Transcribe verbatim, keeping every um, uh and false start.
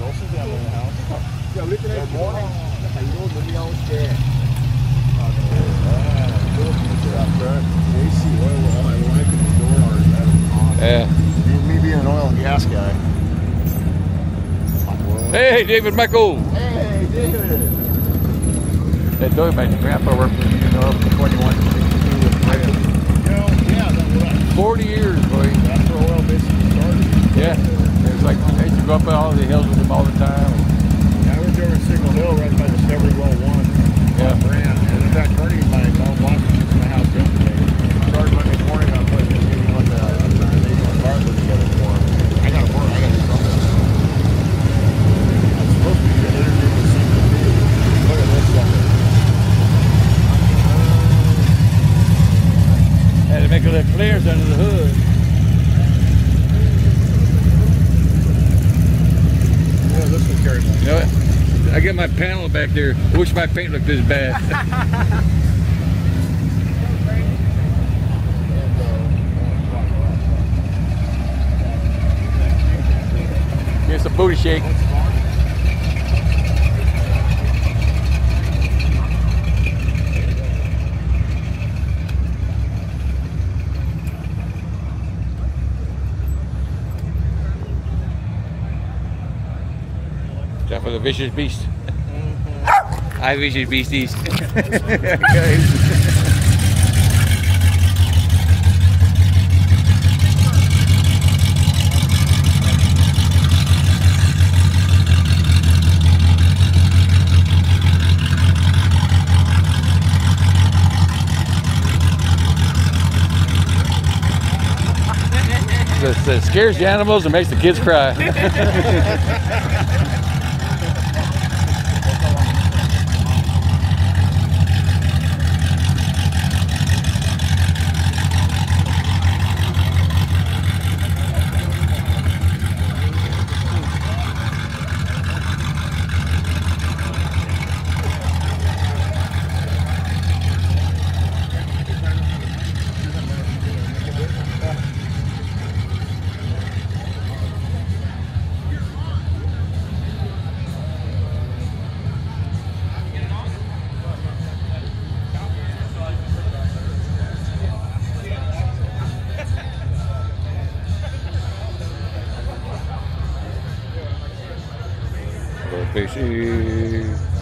Wilson's down in the house. Yeah, look at that morning. How you doing? Let me on there. J C Oil, I like it. The door are Yeah. Me being an oil and gas guy. Hey, David Michael. Hey, David. That doing my grandpa worked for you know for twenty-one, sixty-two with Fred. Yeah, that was Forty years, boy. That's where oil basically started. Yeah. It's like I used to go up all the hills with him all the time. Yeah, I was over in Signal Hill right by Discovery Well One. Yeah. Brand. And in fact, Bernie and my mom walked to my house yesterday. Started Monday morning on putting this meeting on the organizational car put together for him. I got to work. I got to do something. I'm supposed to be an interview with C P P. Look at this sucker. Had to make a little clearance under the hood. Yeah, this will carry more. You know what? I got my panel back there. I wish my paint looked this bad. Here's a booty shake. Time for the vicious beast. Mm-hmm. I vicious beasties. That, that scares the animals and makes the kids cry. Fishy.